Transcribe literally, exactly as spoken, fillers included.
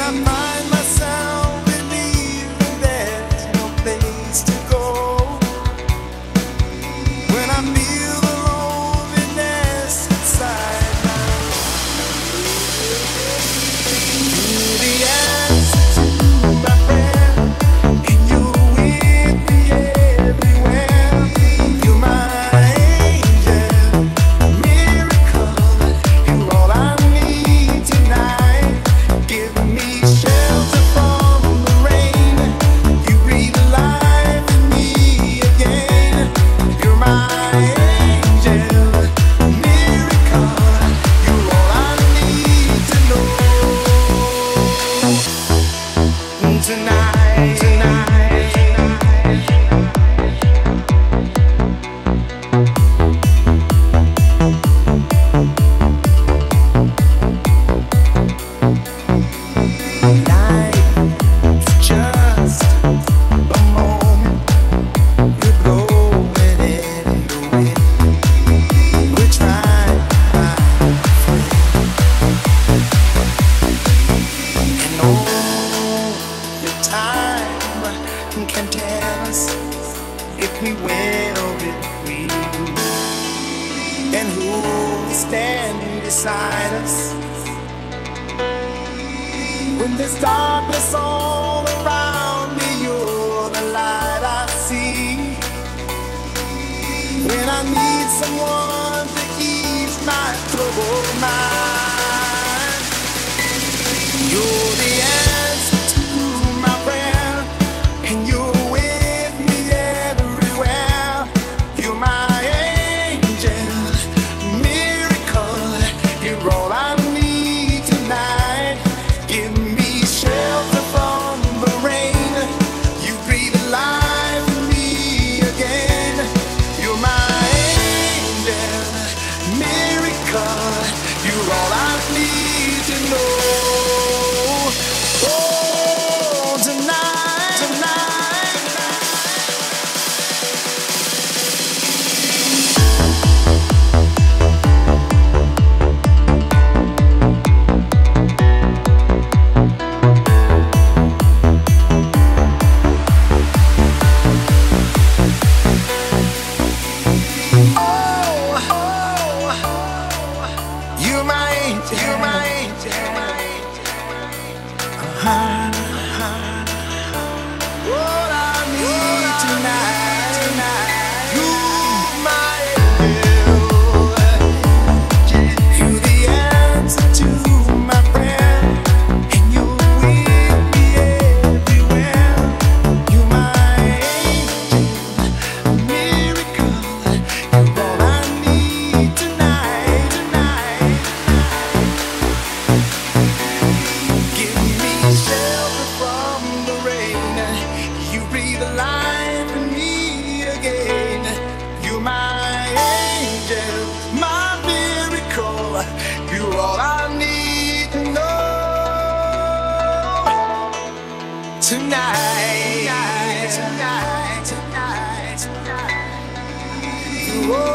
I find myself believing there's no place to go, when I feel the loneliness inside through the answer to my prayer, and you're with me everywhere. You're my angel, miracle, you're all I need tonight. Give me shelter from the rain, you breathe life in me again. You're my angel, miracle, you're all I need to know. Tonight, tonight, life's just a moment. We're blowing it in the wind. We're trying to find and all the time can tell us if we win or if we lose, and who's standing beside us when there's darkness all around me. You're the light I see when I need someone to ease my troubled mind. You're the answer to my prayer, and you're with me everywhere. You're my angel, miracle, you're all I need tonight. Give me shelter from the rain, you breathe life in me again. You're my angel, miracle, you're all I need to know. Oh, tonight, tonight, oh, you're my angel, you're my angel, uh-huh. All I need tonight, tonight, you're my angel. You're the answer to my prayer, and you're with me everywhere. You're my angel, miracle, you're all I need tonight, tonight. Give me shelter from the rain, you breathe life in me again. You're my angel, my miracle, you're all I need to know. Tonight, tonight, tonight, tonight, tonight.